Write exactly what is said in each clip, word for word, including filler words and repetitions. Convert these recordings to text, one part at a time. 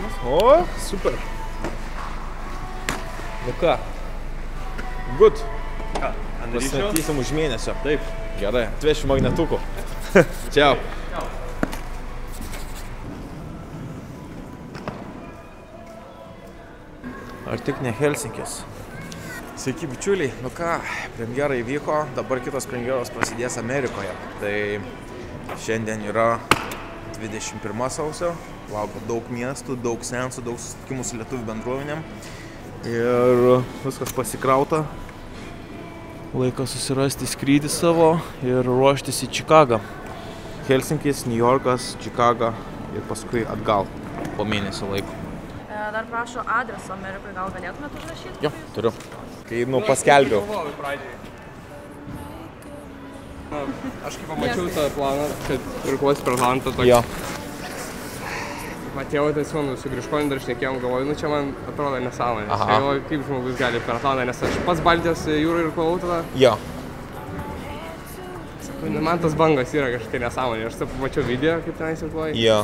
Labas. O, super. Nu ką? Good. Ką, ant ryšio? Pasimatysim už mėnesio. Taip. Gerai, atvešiu magnetuko. Čiau. Ar tik ne Helsinkis? Sveiki, bičiuliai. Nu ką, premjera įvyko, dabar kitos premjeros prasidės Amerikoje. Tai šiandien yra dvidešimt pirma sausio. Laukia daug miestų, daug seansų, daug susitikimų su lietuvių bendruomenėm. Ir viskas pasikrauta. Laikas susirasti skrydį savo ir ruoštis į Čikagą. Helsinkis, New Yorkas, Čikaga ir paskui atgal po mėnesio laiko. Dar prašo adreso Amerikoje, gal galėtumėt užrašyti? Jo, turiu. Kai, nu, paskelbiau. Aš kaip pamačiau tą planą, kad pirkuosi per Atlantą tokį. Jo. Matėjau, tai su Griškoniu dar šnekėjom, galvoju, nu čia man atrodo nesąmonė. Aš galvoju, kaip žmogus gali per Atlantą, nes aš pats Baltijos jūrą ir klavau tada. Jo. Man tas bangas yra kažkokia nesąmonė. Aš pamačiau video, kaip tenais irkluoji. Jo.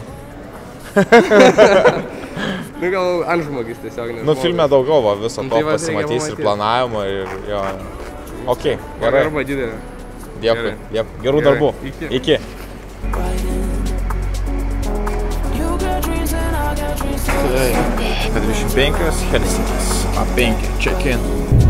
Nu gal antžmogis tiesiog. Nu filme daugiau va, viso to pasimatys ir planavimo ir jo. Ok, gerai. Arba didelė. Dėkui, dėkui. Gerų darbų. Iki. Iki. dvidešimt penkios, Helsinkis. A penki, check in.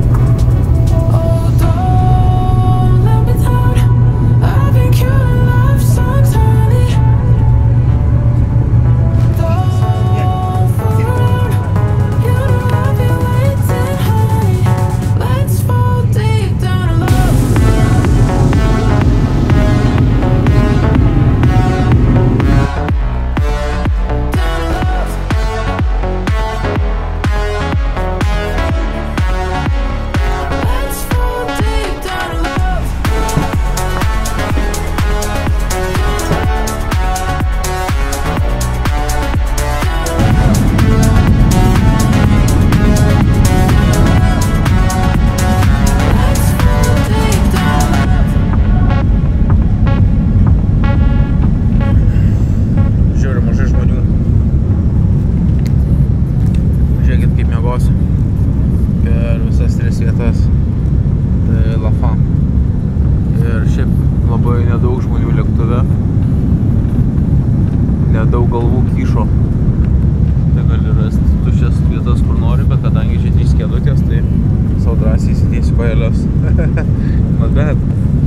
Nedaug galvų kyšo. Tai gali rasti tuščias vietas, kur nori, bet kadangi čia trys kėdutės, tai savo drąsiai įsidėsiu kojelės. Not bad.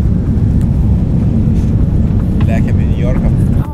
Lekiam į New Yorką.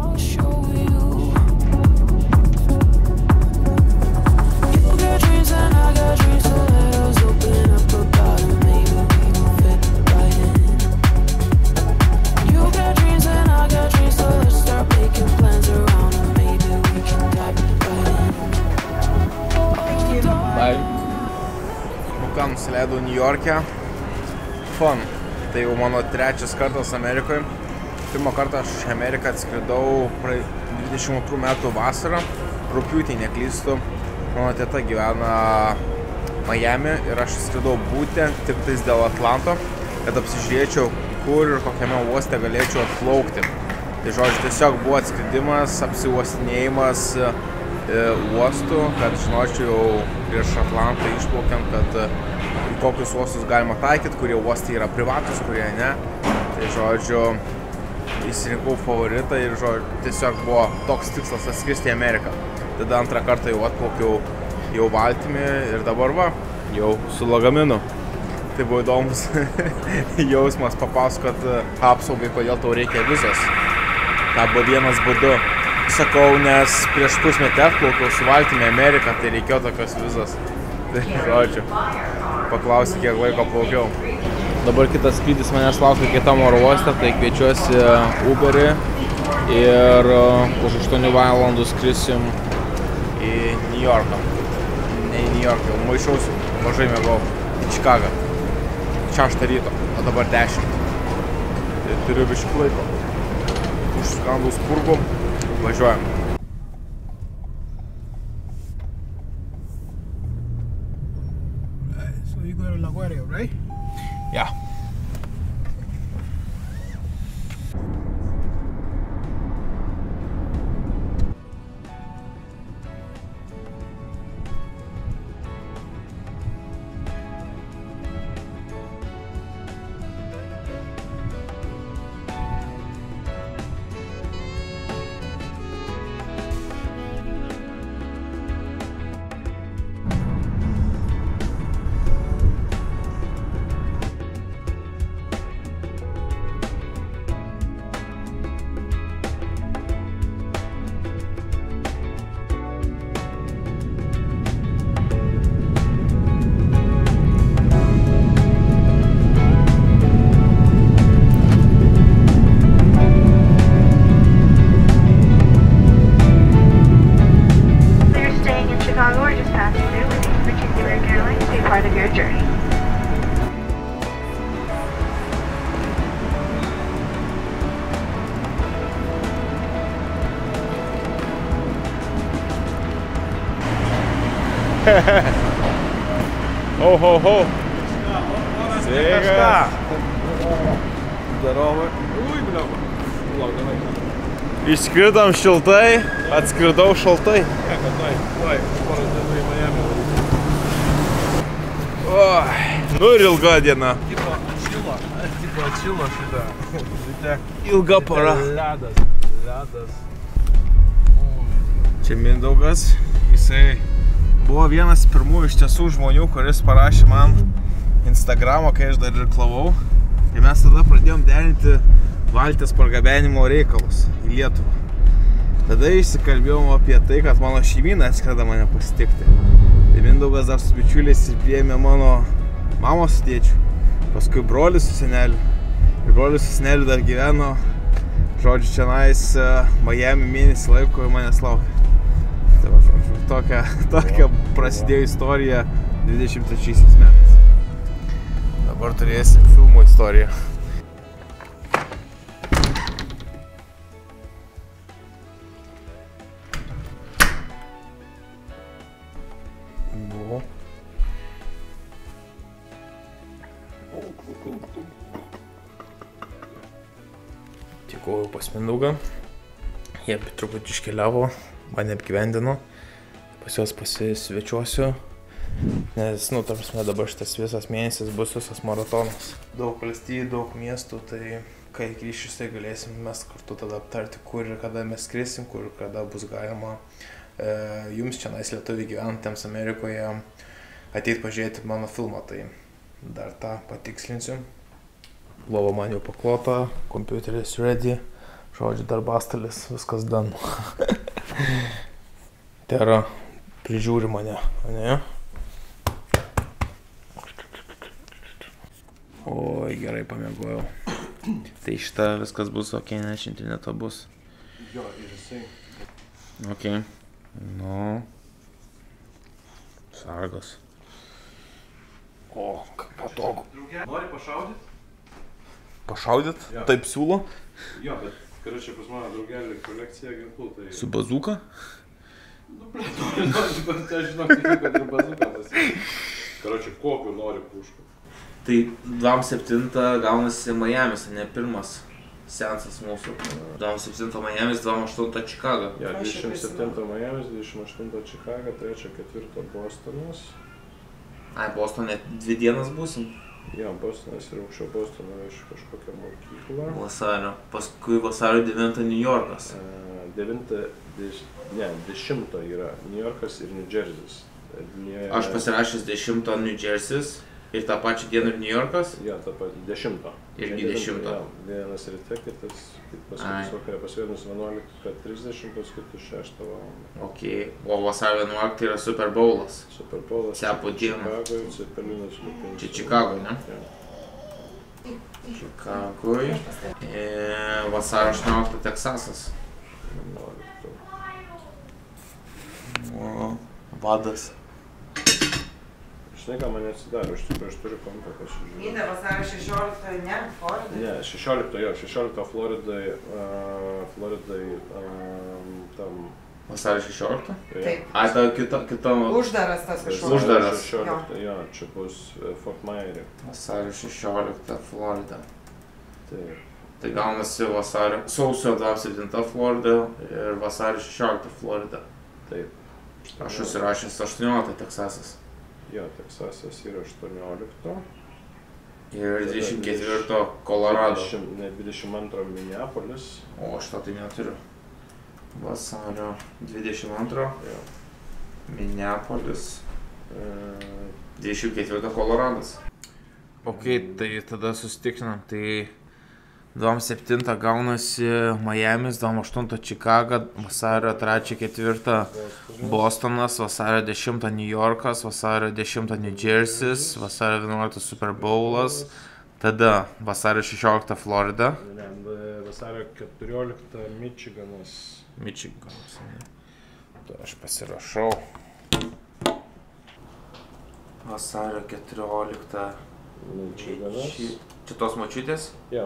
Nusileidau New York'e. Fun. Tai jau mano trečias kartas Amerikoje. Pirmą kartą aš į Ameriką atskridau dvidešimt antrų metų vasarą. Rugpjūtį neklystu. Mano teta gyvena Miami ir aš atskridau būtent tik tais dėl Atlanto, kad apsižiūrėčiau, kur ir kokiame uoste galėčiau atplaukti. Tai žodžiu, tiesiog buvo atskridimas, apsiuostinėjimas uostų, kad žinočiau prieš Atlantą išplaukiant, kad kokius uostus galima taikyti, kurie uostai yra privatus, kurie ne. Tai žodžiu, įsirinkau favoritą ir žodžiu, tiesiog buvo toks tikslas atskristi į Ameriką. Tada antrą kartą jau atplaukiau jau valtimi ir dabar va, jau su lagaminu. Tai buvo įdomus jausmas papasakot apsaugai, kodėl tau reikia vizos. Ta B vienas B du. Sakau, nes prieš pusmetį atplaukiau su valtimi į Ameriką, tai reikėjo tokios vizos. Tai žodžiu, paklausti, kiek laiko plaukiau. Dabar kitas skrydis manęs laukia kitam oro uoste, tai kviečiuosi Uberį ir už aštuonių valandų skrisim į New Yorką. Ne į New Yorką, maišausiu, mažai mėgau į Čikagą. Šeštą ryto, o dabar dešimt. Tai turiu biškį laiko. Užskandus purgu, važiuojam. So you go to LaGuardia, right? Yeah. Ho, ho, ho. Sveikas. Darovai. Ui, bliava. Laukdavai. Išskridom šiltai, atskridau šaltai. Ne, kad tai, tai, porą dienų į Miami. Nu ir ilga diena. Tipo atšilo, tipo atšilo šitą. Ilga para. Ledas, ledas. Čia Mindaugas. Jisai buvo vienas pirmųjų iš tiesų žmonių, kuris parašė man Instagramą, kai aš dar ir klavau. Ir mes tada pradėjom derinti valties pargabenimo reikalus į Lietuvą. Tada išsikalbėjom apie tai, kad mano šeimyna atskrenda mane pasitikti. Tai Mindaugas dar su bičiuliais ir priėmė mano mamos su tėčiu, paskui brolis su seneliu. Ir brolis su seneliu dar gyveno, žodžiu, čionais Miami mėnesį laiko ir manęs laukia. Tai va, žodžiu, tokia, tokia prasidėjo istorija dvidešimt trečiaisiais metais. Dabar turėsim filmų istoriją. Buvo. Tikau pas Mindaugą. Jie truputį iškeliavo, mane apgyvendino. Pas juos pasisvečiuosiu. Nes, nu, ta prasme, dabar šitas visas mėnesis bus visas maratonas. Daug valstybių, daug miestų, tai kai grįšis, tai galėsim mes kartu tada aptarti, kur ir kada mes skrisim, kur ir kada bus galima e, jums čia nais lietuviai gyventantiems Amerikoje ateit pažiūrėti mano filmą, tai dar tą patikslinsiu. Lova man jau paklota, kompiuteris ready, žodžiu, darbastalis, viskas done. Tai yra, prižiūri mane, ne? Oi, gerai pamiegojau. Tai šitą viskas bus ok, nes interneto bus. Jo, ir jisai. Ok. Nu. Sargas. O, kaip patogu. Nori pašaudyt? Pašaudyt? Jo. Taip siūlo? Jo, bet, karočią, pas mano draugelį kolekcija ginklų, tai... Su bazuka? Nu, ble, nori, nori, bet aš žinok, tikiu, kad ir bazuka pasiekti. Karočią, kokiu nori puškų. Tai dvidešimt septintą gaunasi Miamis, ne pirmas seansas mūsų. dvidešimt septintą Miamis, dvidešimt aštuntą Čikaga. Ja, dvidešimt septintą Miamis, dvidešimt aštuntą Čikaga, trečią ketvirtą Bostonas. Ai, Bostone dvi dienas būsim. Jo, Bostonas ir aukščiau Bostono iš kažkokią mokyklą. Vasario. Paskui vasario devintą New Yorkas. devintą, ne, dešimtą yra New Yorkas ir New Jersey's. Aš pasirašęs dešimtą New Jersey's. Ir tą pačią dieną ir New Yorkas? Jo, tą patį dešimtą. Irgi dešimtą. Jo, vienas ryte, kitas, paskui vakarė, pas vienus vienuoliktą trisdešimt, paskui šeštą valandą. Ok, o vasario vienuoliktą yra Super Bowlas. Super Bowlas. Cepo dieną. Čikagoje, Cepelinas Liupinis. Čia Čikagoje, ne? Jo. Čikagoje. E, vasario aštuonioliktą Teksasas. vienuoliktą. O, vadas. Žinai, ką man neatsidaro, iš tikrųjų, aš turiu kompą pasižiūrėti. Vyda vasario šešioliktą, ne, Floridai? Ne, šešioliktą, jo, šešioliktą Floridai, uh, Floridai, um, tam... Vasario šešioliktą? Taip. Ai, ta kita, kita... Uždaras tas kažkoks. Uždaras. šešioliktą, jo, čia bus Fort Myeri. Vasario šešioliktą Florida. Taip. Tai gaunasi vasario... Sausio dvidešimt septinta Florida ir vasario šešioliktą Florida. Taip. Aš užsirašęs aštuonioliktą Teksasas. Jo, Teksasas yra aštuoniolikto. Ir dvidešimt ketvirto Colorado. Ne, dvidešimt antro Minneapolis. O, šito tai neturiu. Vasario dvidešimt antro Jo. Minneapolis. E... dvidešimt ketvirto Coloradas. Ok, tai tada susitikrinam. Tai dvidešimt septintą gaunasi Miamis, dvidešimt aštuntą Čikaga, vasario trečią ketvirtą Bostonas, vasario dešimtą New Yorkas, vasario dešimtą New Jersey's, vasario vienuoliktą Super Bowlas, tada vasario šešioliktą Florida. Ne, vasario keturioliktą Michiganas. Michiganas, ne. Tai aš pasirašau. Vasario keturioliktą Michiganas. Čia tos močiutės? Jo.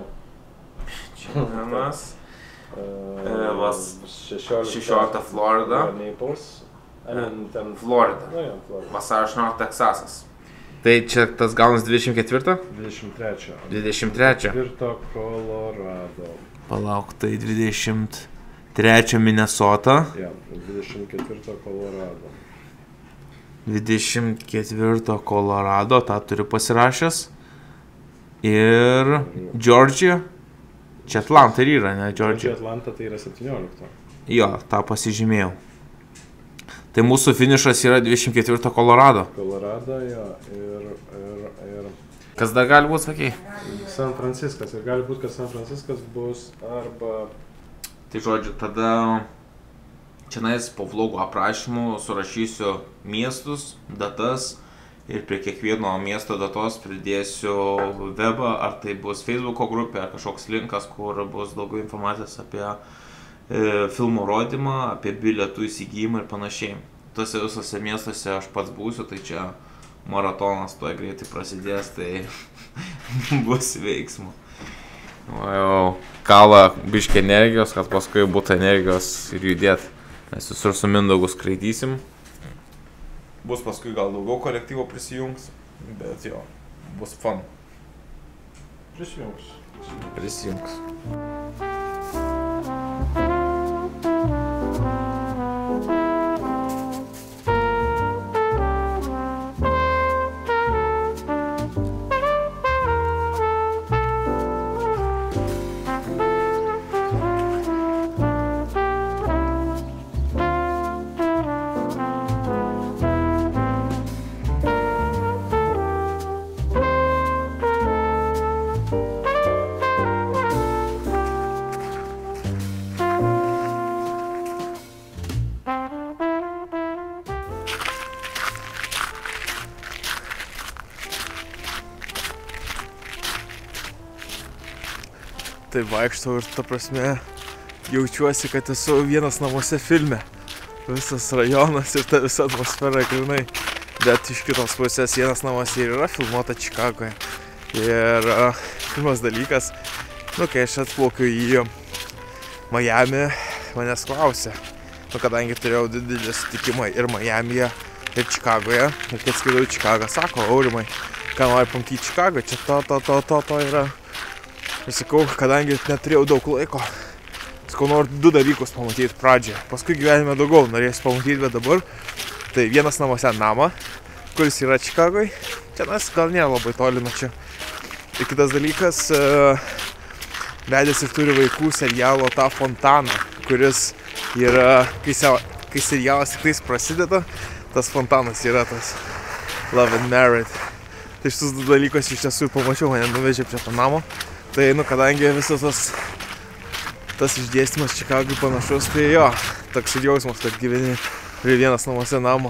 Michiganas. Uh, vas šešioliktą Florida. Naples. Florida. Na, jo, Florida. Vasario aštuonioliktą Teksasas. Tai čia tas gaunas dvidešimt ketvirtą? dvidešimt trečią. dvidešimt trečią. Ketvirto Colorado. Palauk, tai dvidešimt trečią Minnesota. Ja, dvidešimt ketvirto Colorado. dvidešimt ketvirto Colorado, tą turiu pasirašęs. Ir Georgia. Čia Atlanta ir yra, ne Georgia? Čia Atlanta tai yra septyniolikto. Jo, tą pasižymėjau. Tai mūsų finišas yra dvidešimt ketvirto Colorado. Colorado, jo, ir, ir, ir... Kas dar gali būti, sakai? San Franciskas. Ir gali būti, kad San Franciskas bus arba... Tai žodžiu, tada čia nais po vlogų aprašymų surašysiu miestus, datas ir prie kiekvieno miesto datos pridėsiu webą, ar tai bus Facebooko grupė, ar kažkoks linkas, kur bus daugiau informacijos apie e, filmo rodymą, apie bilietų įsigijimą ir panašiai. Tuose visose miestuose aš pats būsiu, tai čia maratonas tuoj greitai prasidės, tai bus veiksmų. O jau kala biškį energijos, kad paskui būtų energijos ir judėt. Mes visur su Mindaugu skraidysim. Bus paskui gal daugiau kolektyvo prisijungs, bet jo, bus fun. Prisijungs. Prisijungs. Tai vaikštau ir ta prasme jaučiuosi, kad esu vienas namuose filme. Visas rajonas ir ta visa atmosfera grinai. Bet iš kitos pusės vienas namuose ir yra filmuota Čikagoje. Ir uh, pirmas dalykas, nu kai aš atplaukiu į Miami, manęs klausė. Nu kadangi turėjau didelį sutikimą ir Miamyje, ir Čikagoje. Ir kai atskridau į Čikagą, sako, Aurimai, ką nori pamatyti Čikagą, čia to, to, to, to, to yra. Ir sakau, kadangi neturėjau daug laiko, sakau, noriu du dalykus pamatyti pradžioje. Paskui gyvenime daugiau norėsiu pamatyti, bet dabar tai vienas namuose namą, kuris yra Čikagoje. Čia nas gal nėra labai toli nuo čia. Ir kitas dalykas, vedęs ir turi vaikų serialo tą fontaną, kuris yra, kai, se, kai serialas tik tais prasideda, tas fontanas yra tas Love and Married. Tai šitus du dalykus iš tiesų pamačiau, mane nuvežė prie to namo. Tai, nu, kadangi visas tas, tas išdėstymas Čikagui panašus, tai jo, toks ir jausmas, kad gyveni prie vienas namuose namo.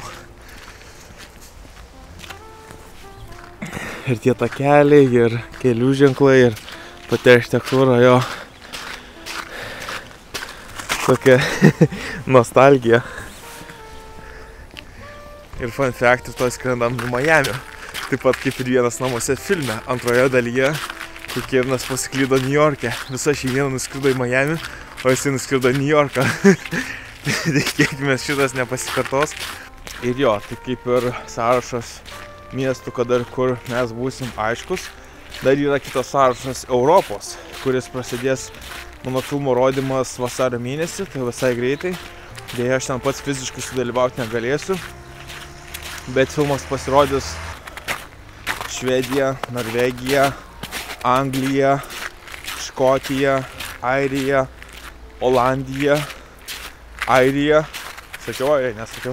Ir tie takeliai, ir kelių ženklai, ir pati architektūra, jo, tokia nostalgija. Ir fun fact, ir to skrendam į Miami, taip pat kaip ir vienas namuose filme, antroje dalyje. Kai Kevinas pasiklydo New York'e, visa šeimyna nuskrido į Miami, o jisai nuskrido į New York'ą. Tikėkime šitas nepasikartos. Ir jo, tai kaip ir sąrašas miestų, kada ir kur mes būsim aiškus. Dar yra kitas sąrašas Europos, kuris prasidės mano filmo rodymas vasario mėnesį, tai visai greitai. Deja, aš ten pats fiziškai sudalyvauti negalėsiu. Bet filmas pasirodys Švedija, Norvegija, Anglija, Škotija, Airija, Olandija, Airija, sakiau, ar nesakiau,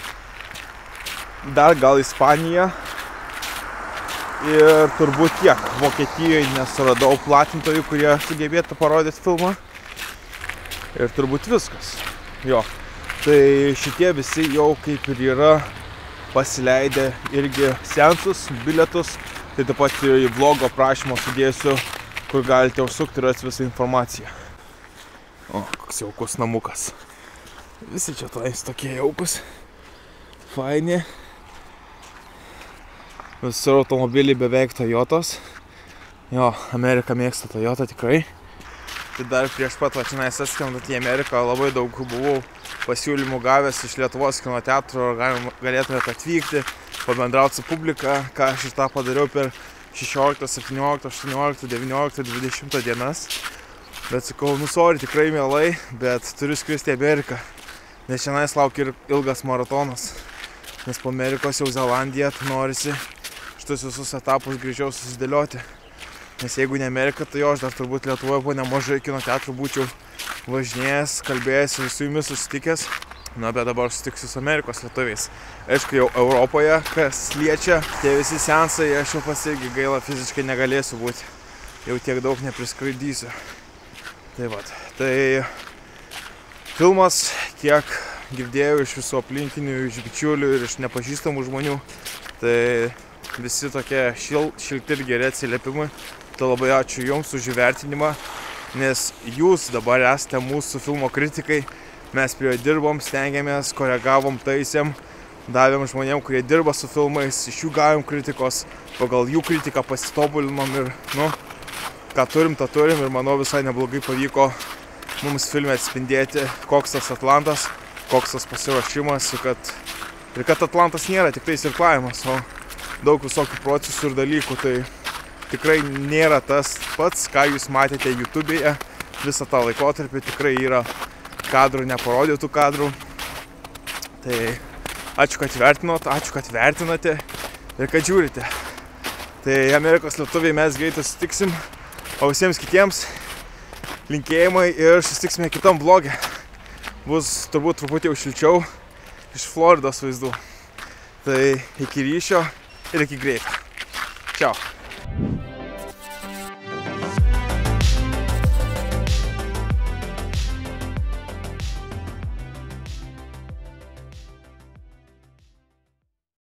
dar gal Ispanija ir turbūt tiek. Vokietijoje nesuradau platintojų, kurie sugebėtų parodyti filmą ir turbūt viskas. Jo, tai šitie visi jau kaip ir yra pasileidę irgi seansus, bilietus. Tai taip pat į vlogo aprašymą sudėsiu, kur galite užsukti ir rasti visą informaciją. O, koks jaukus namukas. Visi čia tais tokie jaukus. Faini. Visur automobiliai beveik Toyotos. Jo, Amerika mėgsta Toyotą tikrai. Tai dar prieš pat vačinais atskrendant į Ameriką labai daug buvau pasiūlymų gavęs iš Lietuvos kino teatro, galėtumėte atvykti, pabendrauti su publika, ką aš ir tą padariau per šešioliktą, septynioliktą, aštuonioliktą, devynioliktą, dvidešimtą dienas. Bet sakau, nu sorry, tikrai mielai, bet turiu skristi į Ameriką, nes šiandien laukia ir ilgas maratonas. Nes po Amerikos jau Zelandiją norisi šitus visus etapus greičiau susidėlioti. Nes jeigu ne Amerika, tai jo, aš dar turbūt Lietuvoje po nemažai kino teatrų būčiau važinėjęs, kalbėjęs ir su jumis susitikęs. Na, bet dabar susitiksiu su Amerikos lietuviais. Aišku, jau Europoje, kas liečia, tie visi seansai, aš jau pats irgi gaila fiziškai negalėsiu būti. Jau tiek daug nepriskraidysiu. Tai vat, tai filmas, kiek girdėjau iš visų aplinkinių, iš bičiulių ir iš nepažįstamų žmonių, tai visi tokie šil, šilti ir geri atsiliepimai. Tai labai ačiū Jums už įvertinimą, nes Jūs dabar esate mūsų filmo kritikai. Mes prie jo dirbom, stengiamės, koregavom, taisėm, davėm žmonėm, kurie dirba su filmais, iš jų gavom kritikos, pagal jų kritiką pasitobulinom ir, nu, ką turim, tą turim ir manau visai neblogai pavyko mums filme atspindėti, koks tas Atlantas, koks tas pasiruošimas ir kad, ir kad Atlantas nėra tik tai irklavimas, o daug visokių procesų ir dalykų, tai tikrai nėra tas pats, ką jūs matėte YouTube'e visą tą laikotarpį, tikrai yra kadrų, neparodytų kadrų. Tai ačiū, kad vertinot, ačiū, kad vertinate ir kad žiūrite. Tai Amerikos lietuviai mes greitai susitiksim, o visiems kitiems linkėjimai ir susitiksime kitam vloge. Bus turbūt truputį jau šilčiau iš Floridos vaizdų. Tai iki ryšio ir iki greito. Čiau.